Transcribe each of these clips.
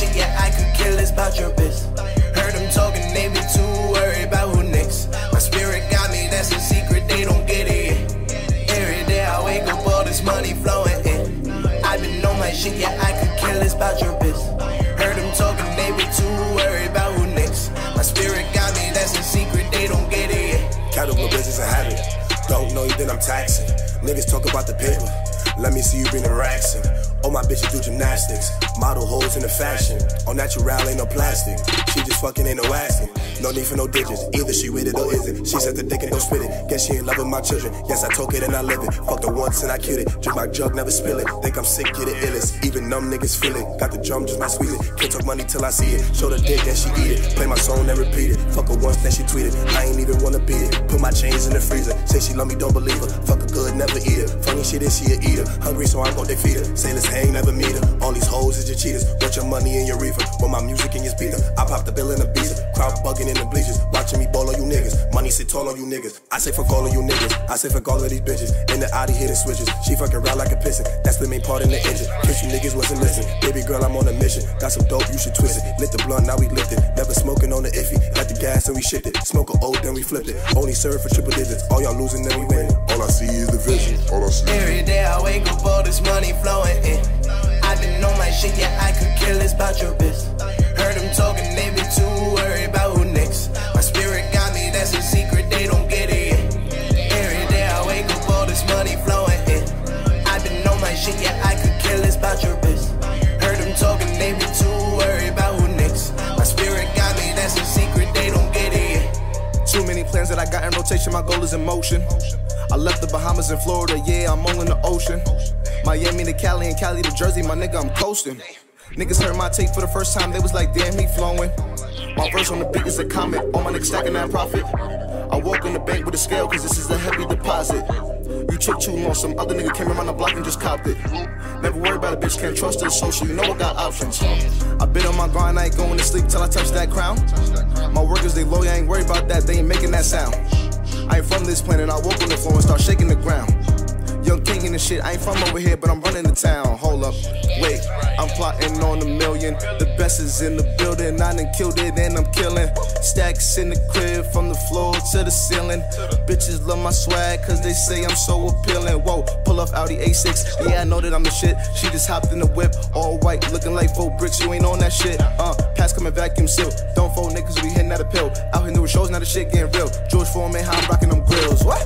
shit, yeah, I could care less about your biz. Heard them talking, they be too worried about who next. My spirit got me, that's a secret, they don't get it yet. Every day I wake up, all this money flowing in. I been on my shit, yeah, I could care less about your biz. Heard them talking, they be too worried about who next. My spirit got me, that's a secret, they don't get it yet. Capital business a habit. Don't know you, then I'm taxing. Niggas talk about the paper. Let me see you bring the racks in. All my bitches do gymnastics. Model hoes in the fashion. All natural, ain't no plastic. She just fucking ain't no asking. No need for no digits. Either she with it or isn't. She said the dick and don't spit it. Guess she in love with my children. Yes, I took it and I live it. Fucked her once and I killed it. Drink my jug, never spill it. Think I'm sick, get it illest. Even numb niggas feel it. Got the drum, just my squeeze it. Can't talk money till I see it. Show the dick and she eat it. Play my song, then repeat it. Fuck her once, then she tweet it. I ain't even wanna beat it. Put my chains in the freezer. Say she love me, don't believe her. Fuck her good, never eat her. Funny shit is she a eater. Hungry, so I'm gon' defeat her. Say let's hang, never meet her. All these hoes is your cheaters. Put your money in your reefer. Want my music in your speaker. I pop the bill in the beezer. Crowd bugging in the bleachers. Watching me ball on you niggas. Money sit tall on you niggas. I say fuck all of you niggas. I say fuck all of these bitches. In the Audi hitting switches. She fucking ride like a piston. That's the main part in the engine. Case you niggas wasn't listening. Baby girl, I'm on a mission. Got some dope, you should twist it. Lit the blunt, now we lift it. Never smoking on the iffy. Got the gas and we shipped it. Smoke a old, then we flipped it. Only serve for triple digits. All y'all losing, then we winning. All I see is the vision. All I see. Every day I wake up, all this money flowing in. I been on my shit, yeah, I could care less about your biz. Heard them talking, they be too worried about who next. My spirit got me, that's a secret, they don't get it yet. Every day I wake up, all this money flowing in. I been on my shit, yeah, I could care less about your biz. Heard them talking, they be too worried about who next. My spirit got me, that's a secret, they don't get it yet. Too many plans that I got in rotation, my goal is in motion. I left the Bahamas and Florida, yeah, I'm all in the ocean. Miami to Cali and Cali to Jersey, my nigga, I'm coasting. Niggas heard my tape for the first time, they was like, damn, he flowing. My verse on the beat is a comment, all my niggas stacking that profit. I walk in the bank with a scale, cause this is a heavy deposit. You took too long, some other nigga came around the block and just copped it. Never worry about a bitch, can't trust her social, you know I got options. I been on my grind, I ain't going to sleep till I touch that crown. My workers, they loyal, I ain't worried about that, they ain't making that sound. I ain't from this planet, I walk on the floor and start shaking the ground. Young king in the shit, I ain't from over here, but I'm running the town. Hold up, wait, I'm plotting on a million. The best is in the building, I done killed it and I'm killing. Stacks in the crib from the floor to the ceiling. Bitches love my swag cause they say I'm so appealing. Whoa, pull off Audi A6, yeah I know that I'm the shit. She just hopped in the whip, all white, looking like 4 bricks, you ain't on that shit. Pass coming vacuum seal, don't fold niggas, we hitting at a pill. Out here doing shows, now the shit getting real. George Foreman, how I'm rocking them grills, what?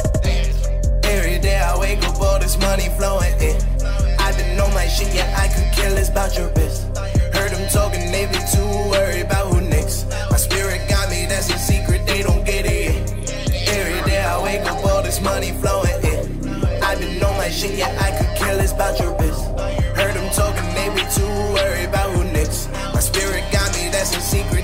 Every day I wake up, all this money flowing in. I been on my shit, yeah, I could care less about your biz. Heard them talking, they be too worried about who next. My spirit got me, that's a secret, they don't get it yet. Every day I wake up, all this money flowing in. I been on my shit, yeah, I could care less about your biz. Heard them talking, they be too worried about who next. My spirit got me, that's a secret.